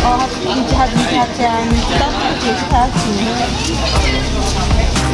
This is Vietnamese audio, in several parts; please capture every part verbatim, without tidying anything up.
哦，你家你家家，你知道自己是他请。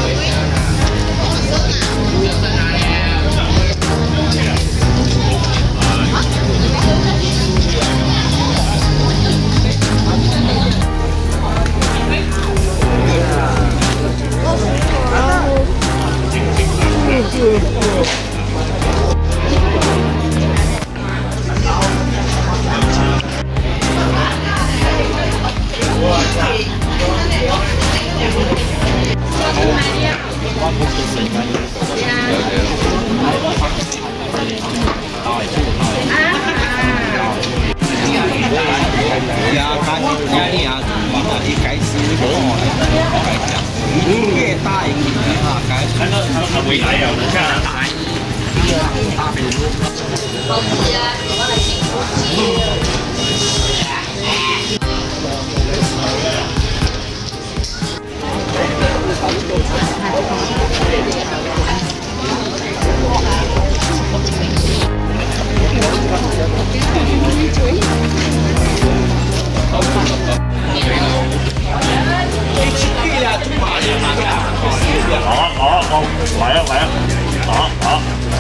呀，看呀你啊，一开始我越大一点啊，开始那个那个未来啊，我看大一点，大饼。好吃啊，我来辛苦。 好啊好啊好，来啊来啊，好好。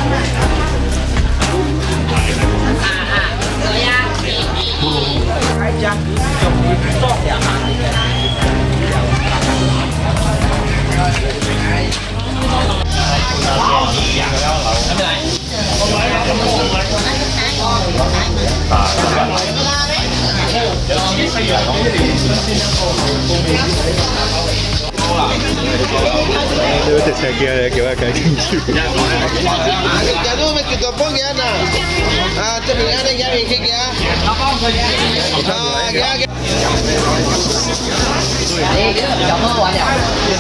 啊啊，可以啊。开家就重点啊。 你隻石嘅叫一計傾住。 啊，假如咪叫做幫嘢嗱，啊，這邊啱啱有嘢嘅啊，啊，嘅嘅。你有冇玩呀？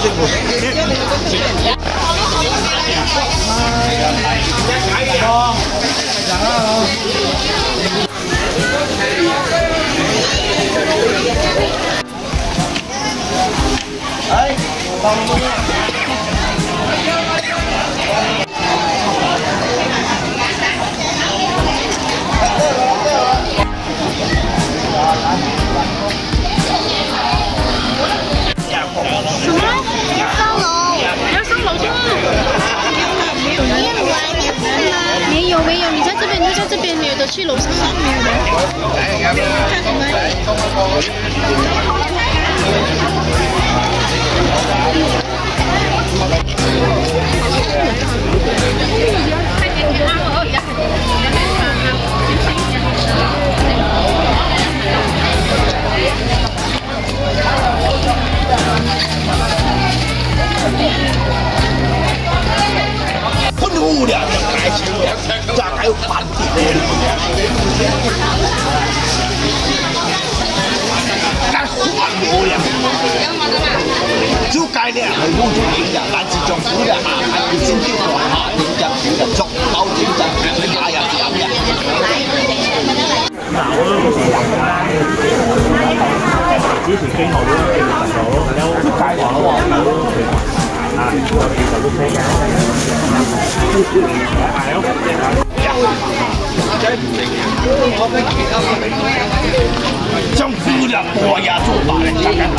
哎，放工了。 什么？上楼？要上楼去？没有没有，你在这边，你在这边，没有的去楼上上没有的。看什么？ 很无聊，开心的，咋还有饭店？咱换无聊，就该呢，係冇做影嘅，但是做苦嘅啊，係先叫我下影就苦就足，包影就佢下日就飲嘅。嗱，我都之前經學咗技術咗，有街話咯喎。 啊，其實都 OK 嘅，係咯。政府的国家做法的，大概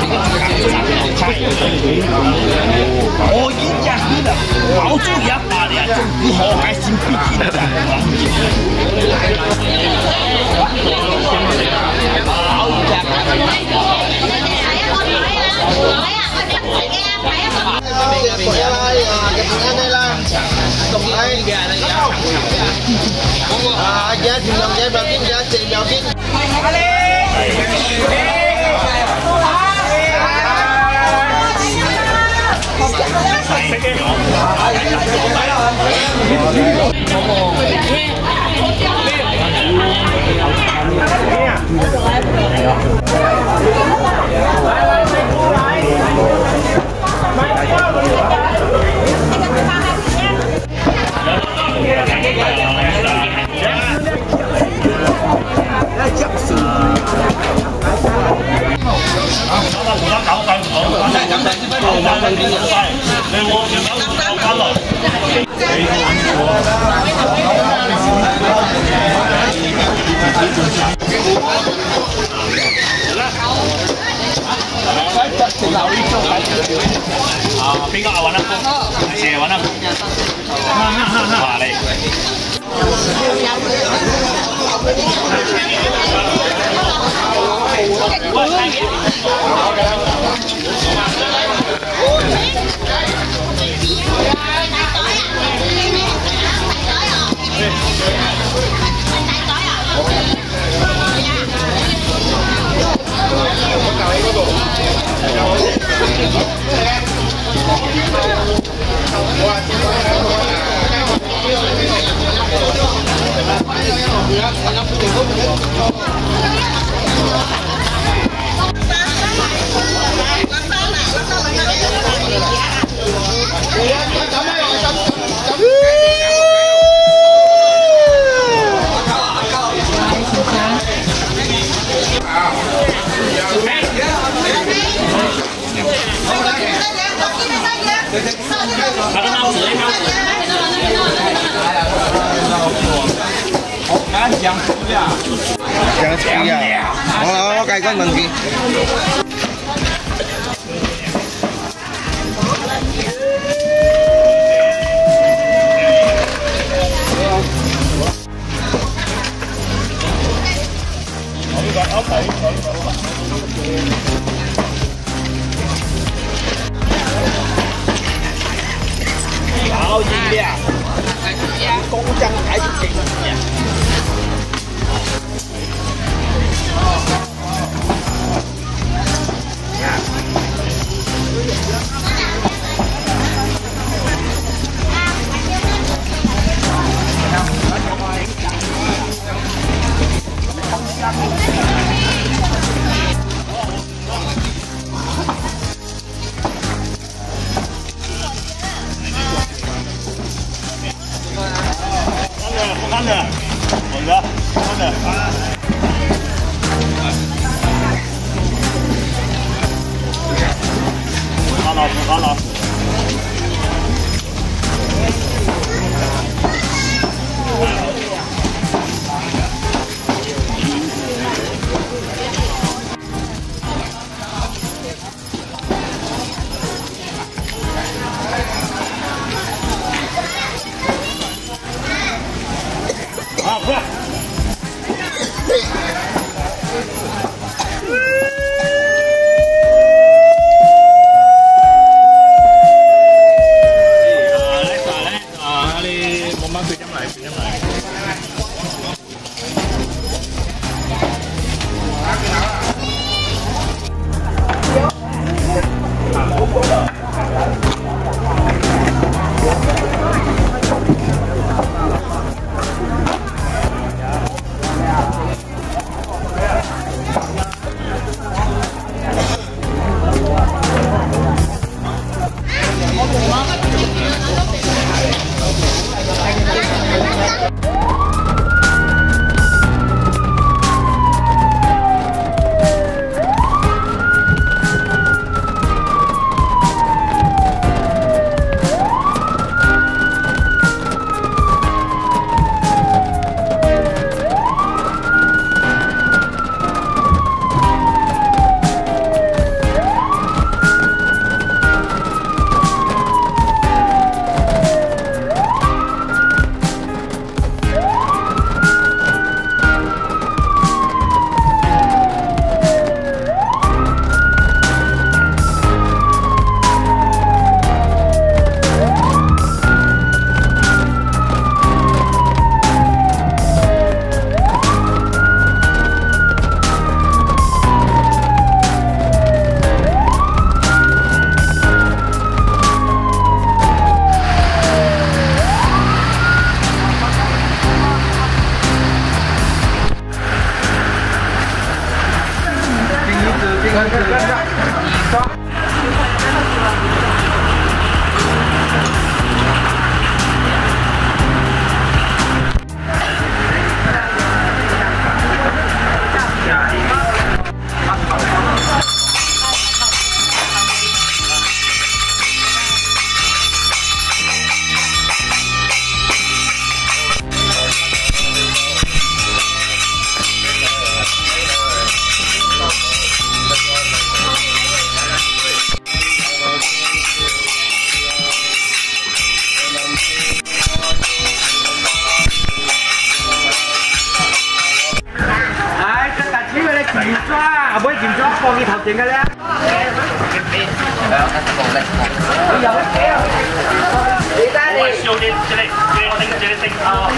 我一家子的，澳洲也罢了，政府好开心必定的。À, giá thì lòng giá bao kiếm giá tiền bao kiếm. 邊個啊？揾一個，蛇揾一個。話你。 Jangan sepi ya. Oh, kayak kan nanti. Hảo gì đi à? Con chân phải chụp chị nha. Ăn nè, mọi người, ăn nè. Ăn nào, ăn nào. À, qua. 抓，阿妹點抓？放佢頭前嘅咧。 我燒啲即係即係叮即係叮啊！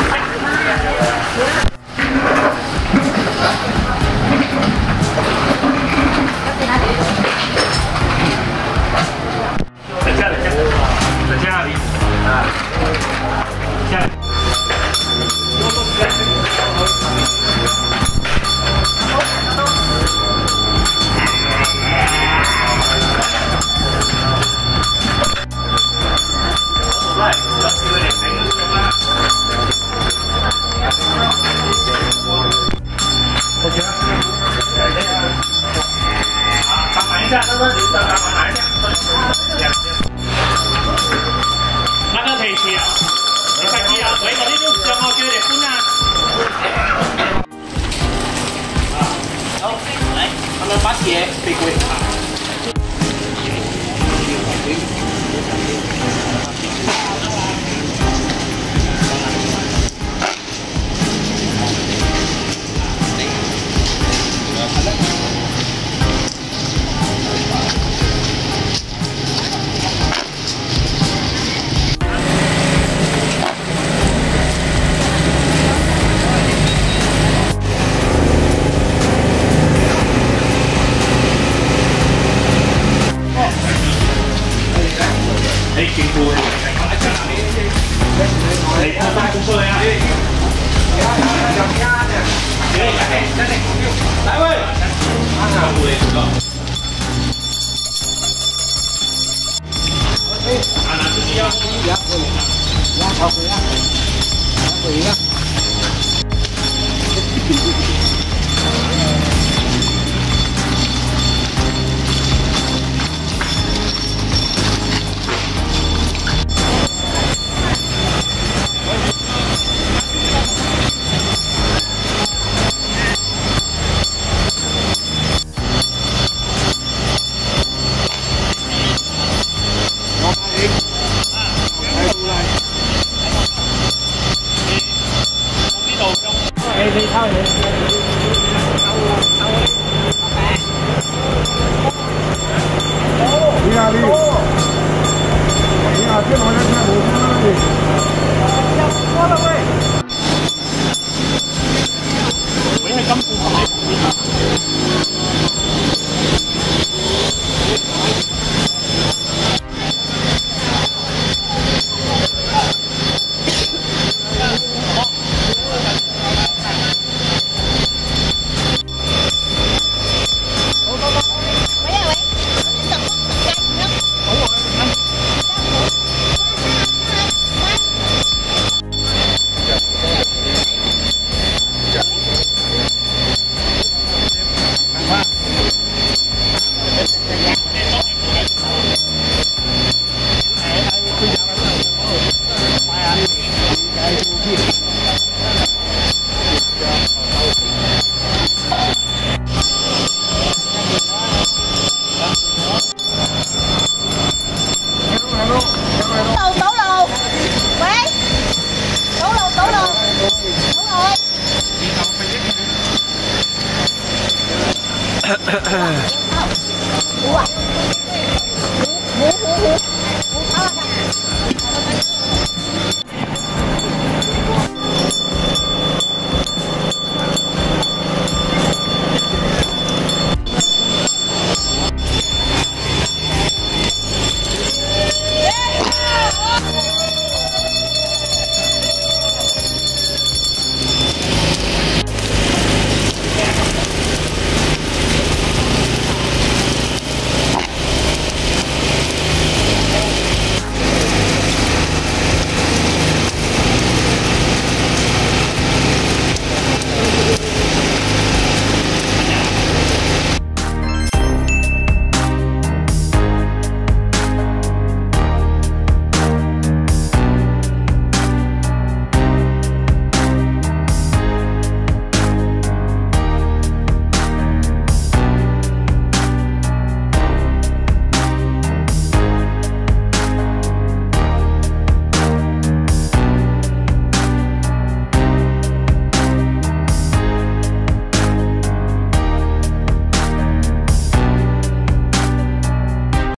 等下，等下，等下你啊，下。那個提示啊，你快啲啊！喂，嗰啲都上我叫你搬啊！好，嚟，我哋把嘢俾佢。你政府，你看大公司呀？来位，政府嚟個。啊，那自己要。要回啊，要回啊，要回啊。你抄你。你啊你，你啊，天王人看我看你。我了喂。喂，係咁半你。Hủ à? Hủ hủ hủ.